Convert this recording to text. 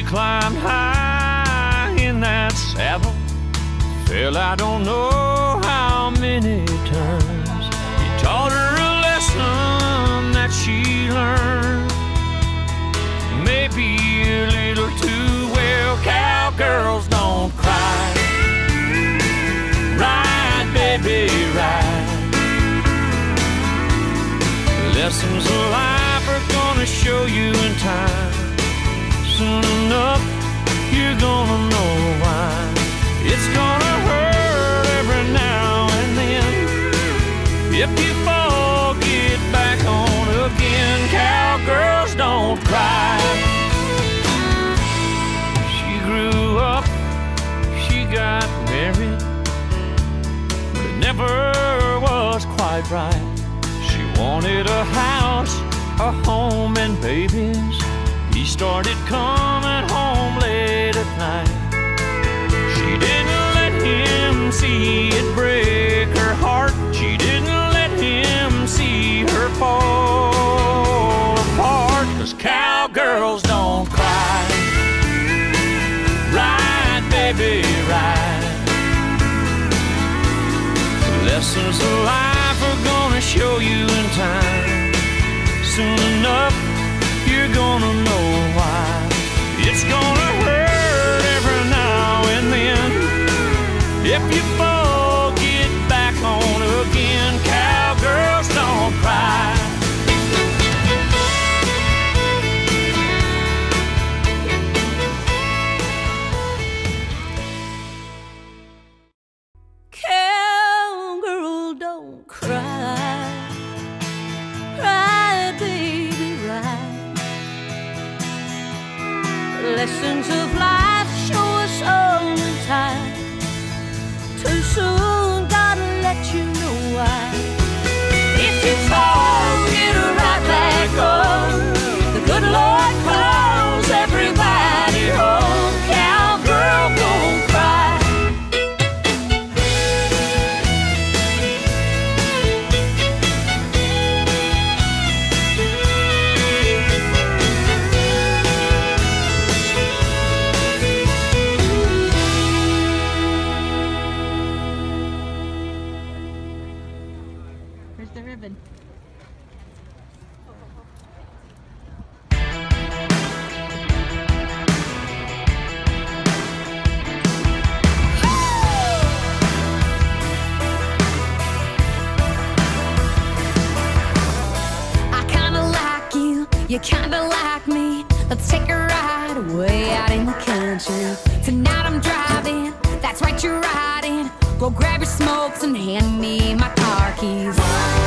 climbed high in that saddle, fell I don't know how many times. He taught her a lesson that she learned, maybe a little too well. Cowgirls don't cry. Ride, baby, ride. Lessons of life are gonna show you in time. Soon enough, you're gonna know why. It's gonna hurt every now and then. If you fall, get back on again. Cowgirls don't cry. She grew up, she got married, but it never was quite right. She wanted a house, a home, and babies. He started coming home late at night. She didn't let him see it break her heart. She didn't let him see her fall apart. 'Cause cowgirls don't cry. Ride, baby, ride. The lessons of life are gonna show you in time. Soon enough, you're gonna know why. It's gonna hurt every now and then. If you fall, get back on again. Cowgirls don't cry. Cowgirl, don't cry. Ride, baby, ride. Lessons of life show us all the time. Too soon, gotta let you know why. If you fall, get right back on. The good Lord calls everybody home. Cowgirl, don't cry. Where's the ribbon? I kinda like you, you kinda like me. Let's take a ride way out in the country. Tonight I'm driving, that's right, you're riding. Go grab your smokes and hand me my car keys.